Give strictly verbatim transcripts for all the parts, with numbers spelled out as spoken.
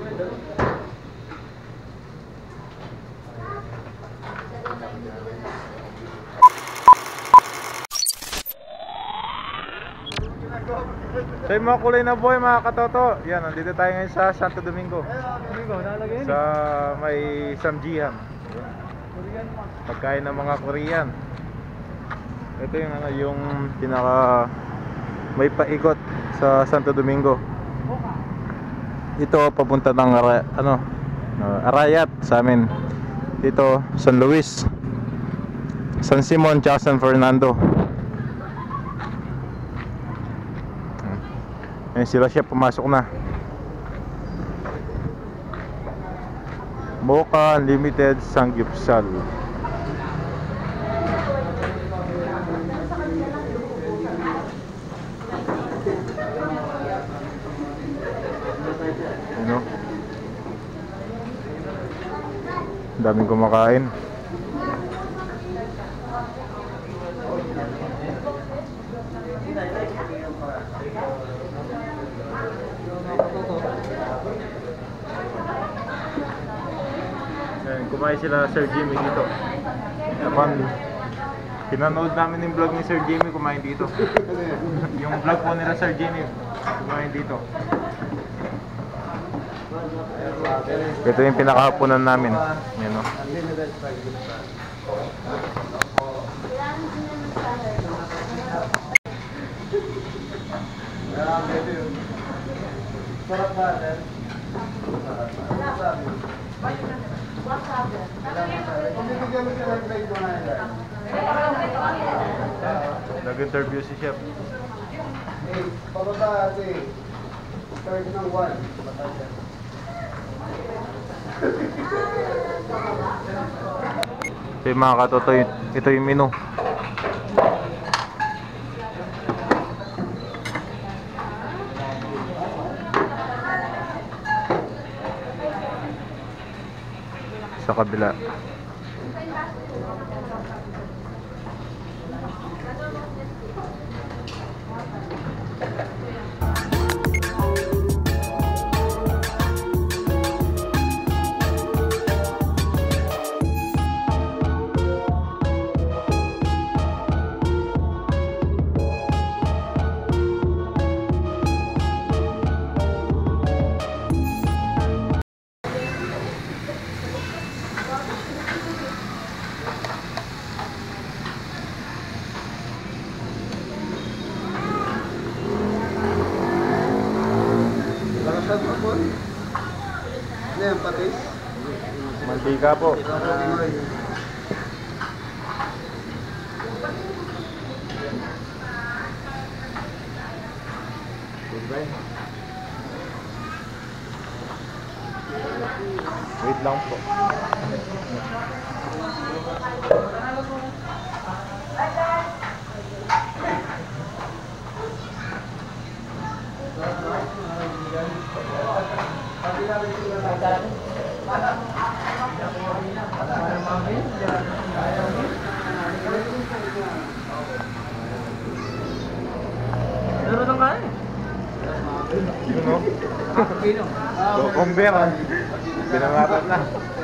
So yung mga kulay na buhay mga katoto, yan, nandito tayo ngayon sa Santo Domingo, sa may Samjihan. Pagkain ng mga Korean. Ito yung ano, yung pinaka may paikot sa Santo Domingo. Ito papunta ng Ara, ano, uh, Arayat sa amin. Dito San Luis, San Simon, tsaka San Fernando. Ayan sila, siya pumasok na. Mocha Unlimited Samgyupsal. Ano? Daming kumakain. Kumain sila Sir Jimmy dito. Kapag pinanood namin yung vlog ni Sir Jimmy, kumain dito. Yung vlog po nila Sir Jimmy, kumain dito. Ito yung pinakahapunan namin. Yan o. Nag-interview si Chef. Eh, pababa ate. Start ng one. Ito yung mga katoto, ito yung menu. Sa kabila. Ano yan, patis? Mantika po. Wait lang po. Ano nang kain? Yun o. Kukumber. Binangatat na.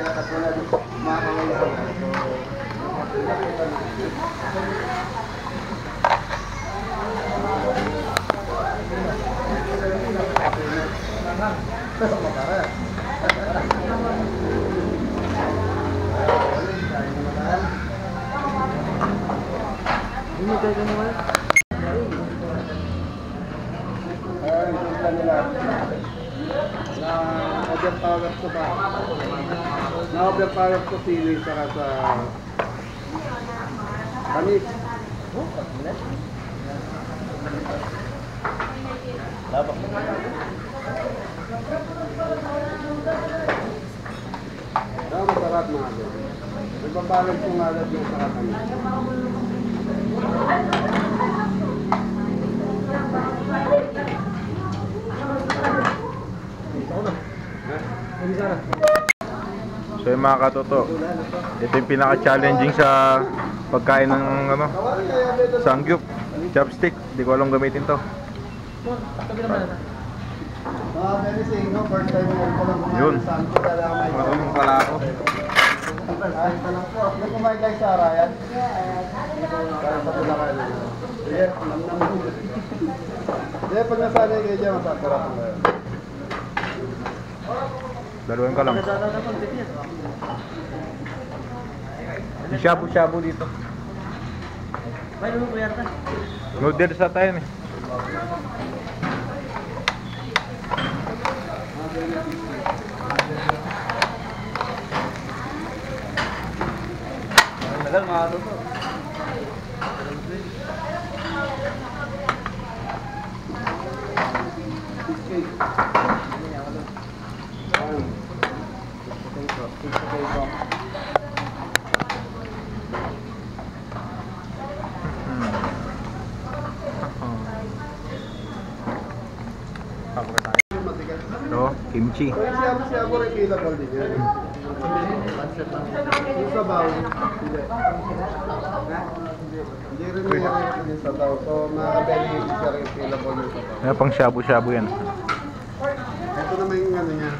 Ini kayak gini mas. Na-overpower ko ba? Na-overpower ko sili saka sa kanis. Oh, kamulat. Labak. Ah, masarap mga ito. Nagbabalog ko nga agad yung saka kanis. So yung mga katoto, ito yung pinaka-challenging sa pagkain ng ano, samgyup, chopstick. Hindi ko alam gamitin to. Mga Benising, no? First time mo ko lang kumain Yun. sa Santo. Kaya may Marunong pala ako. first time pa lang po. May kumain kayo sa Arayan? Kaya sa Bulacan. Sige, namnam mo. Sige, pag nasanay kayo dyan, masasarap mo kayo. Daluin ka lang. Nagdala naman, bigyan. Yung shabu-shabu dito. May naman po yata. Noodles sa tayo eh. Tagal, mga ano to. Cheesecake. Ayun. Potato. Cheesecake ko. Matigas. Ito, kimchi. Pero siya-siya rin available din yan. Yung sabaw, hindi. Hindi rin mayroon yung sabaw. So, makakabili siya rin available yung sabaw. Yan pang shabu-shabu yan. Ito naman yung ano niya.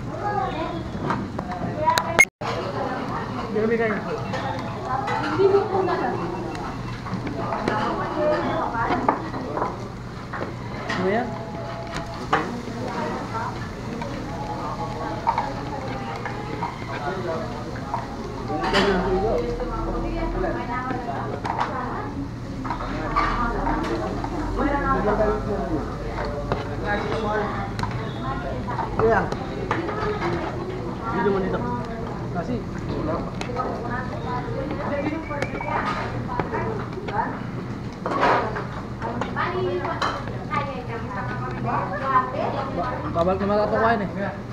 Hindi kami kayo. Ano yan? Ganyan, sigo. Kuya. Video mo nito. Kasi. Babalik naman ako kumain eh.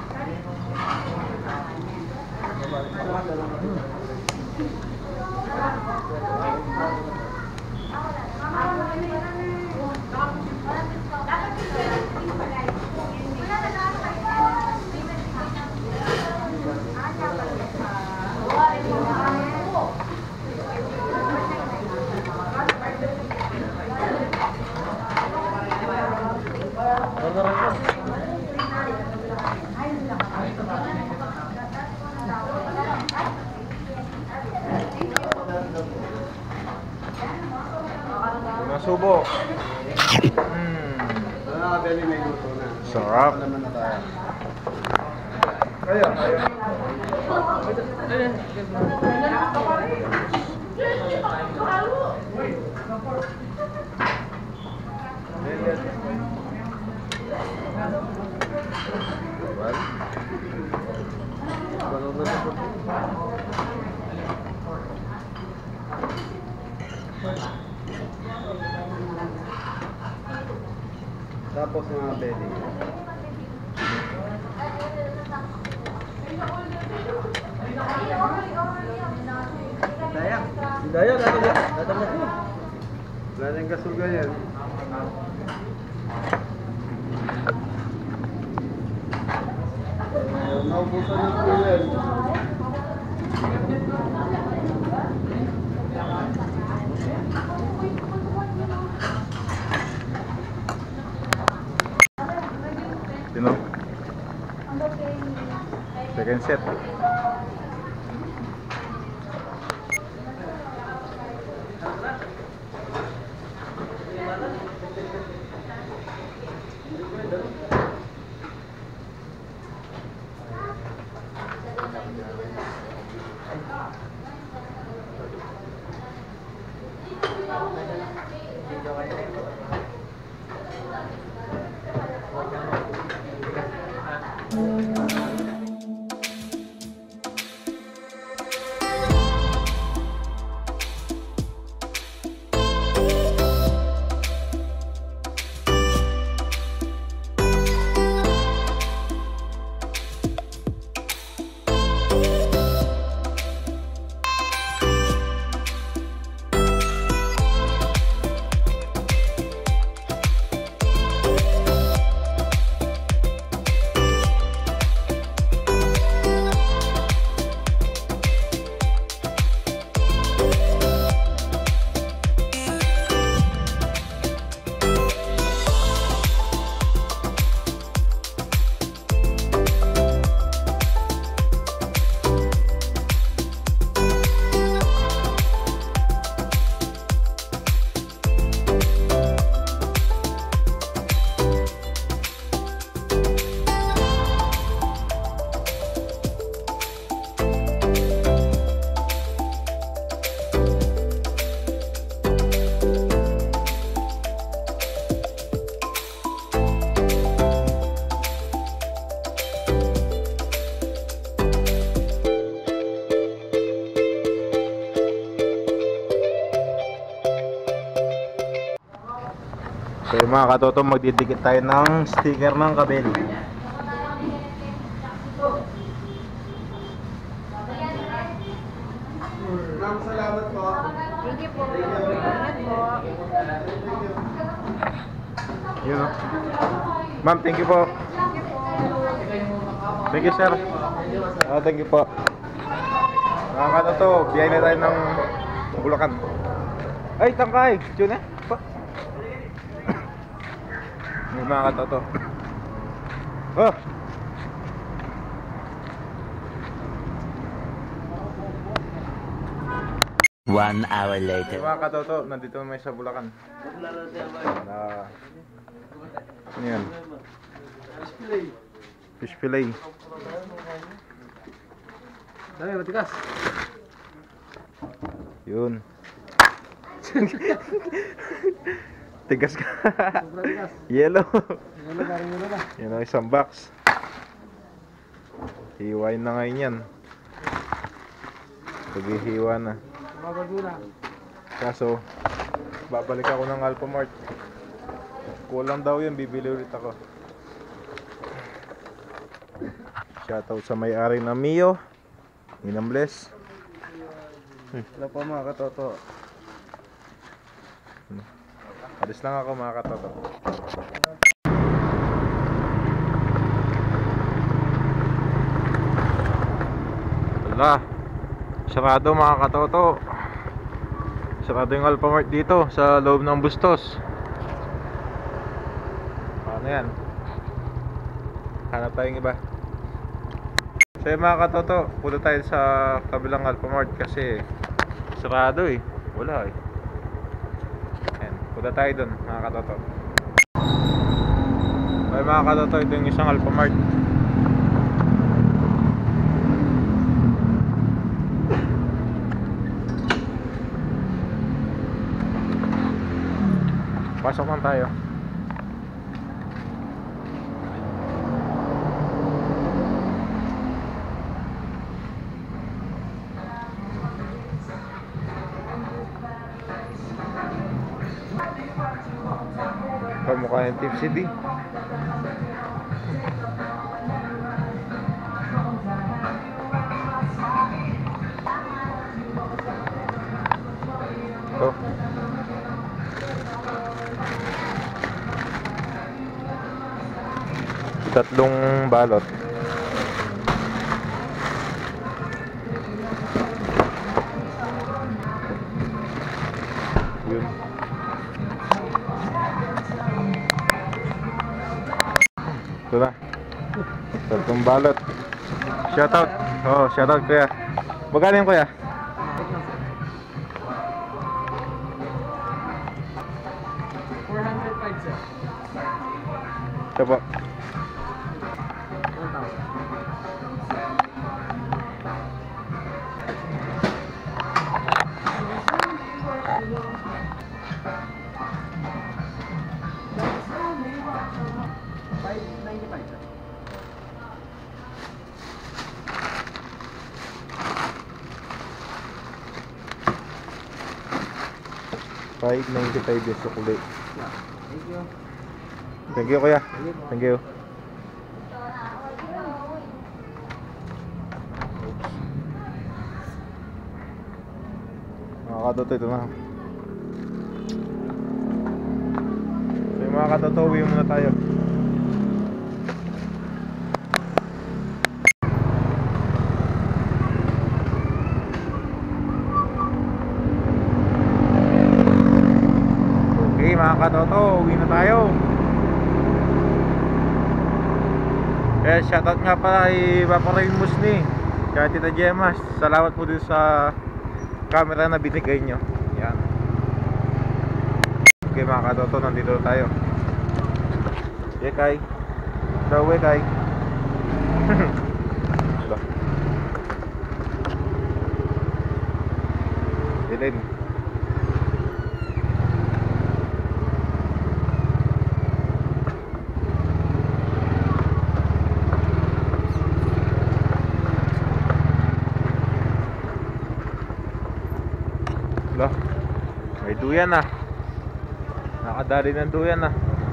Masubo. Hmm. Wala nakabili, may luto na. Sarap. Wala naman na tayo. Kaya, kaya. Tapos mga belly. Dayang. Si Dayang, dati na. Dati na siya. Wala nang kasuga yan. Uh, naubusan ng kulen. Tino. Second set. Yung mga katoto, magdidikit tayo ng sticker ng kabel. Ma'am, salamat po. Thank you po. Ingat po. Yun o. Ma'am, thank you po. Thank you, sir. Ah, thank you po. Mga katoto, biyahe na tayo ng Bulacan. Ay, tangkay! Diyan eh. Pa. Yung mga katoto. Oh! One hour later. Yung mga katoto, nandito naman sa Bulacan. Na... Ano yan? Fish fillet. Dami, matikas. Yun. Tigas ka. Sobrang tigas. Yellow. Ano ba rin na? Yan ang isang box. Hiwain na ngayon yan. Paghihiwa na. Mabago na. Kaso, babalik ako ng Alphamart. Kulang daw yun, bibili ulit ako. Shoutout sa may-ari ng Mio. Inam bless. Wala po mga katoto. Alis lang ako mga katoto. Wala. Sarado mga katoto. Sarado yung Alphamart dito sa loob ng Bustos. Paano yan? Hanap tayong iba. So yung mga katoto, punta tayo sa kabilang Alphamart kasi sarado eh. Wala eh. Ayan, punta tayo dun mga katoto. Okay mga katoto, ito yung isang Alphamart. Pasok lang tayo. Pamukha ng Tipsy D. Ito. Tatlong balot. Yun. Ito na. Tatlong balot. Shoutout. Oh, shoutout kuya. Magkano yung kuya? four hundred five, sir. Ito po. one thousand. five ninety-five, sir. five ninety-five yung sukli. Thank you. Thank you kuya. Thank you. Mga katoto, ito na. So yung mga katoto, uwi muna tayo. Okay mga katoto, uwi na tayo. Kaya shoutout nga pala kay Papa Ray Musni, kaya Tita Gemma. Salamat po din sa camera na binigay nyo. Yan. Okay mga katoto, nandito tayo. Yeah kay. Daw we kay. Dilim. May duyan na. Nakadali ng duyan na.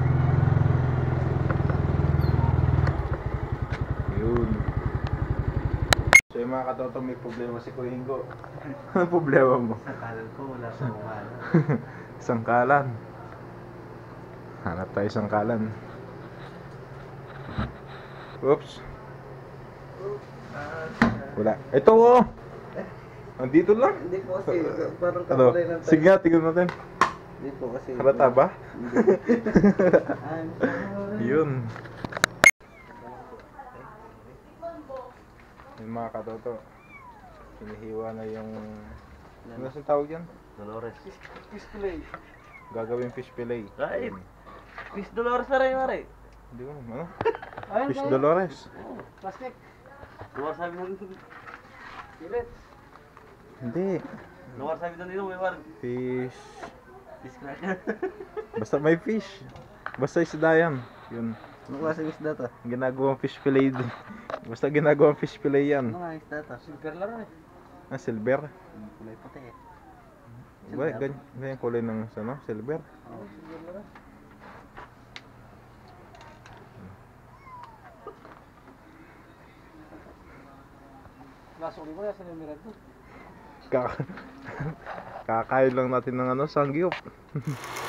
So yung mga katoto, may problema si Kuya Ingo. Ano problema mo? Sa kanan ko, wala sa kumana. Sangkalan. Hanap tayo sangkalan. Oops. Wala. Ito oh! Andito lang. Hindi po kasi, parang Ano? kakulay ng tayo. Sige nga, tingnan natin. Hindi po kasi. Halata ba? I'm sorry. Yun. Yung mga katoto. Hinihiwa na yung... Ano sa tawag yan? Dolores. Fish fillet. Gagawin fish fillet. Right. Yun. Fish Dolores na rin, Mare. Hindi ko, ano? Ayun, Fish Dolores. Plastic. Luwar sabi ng... Pilit. Hindi. Luwar sabi ng ino, may war. Fish. Fish cracker. Basta may fish. Basta isda yan. Yun. Ano klaseng isda to? Ginagawang fish fillet. din. Basta ginagawang fish fillet yan. Ano nga isda to? Silver lang eh. Ah, silver. Kulay puti eh. Ba, ganyan, ganyan kulay ng ano, silver. Oo, silver lang. Lasok mo na sa numeral to. Kaka Kakain lang natin ng ano, sangyup.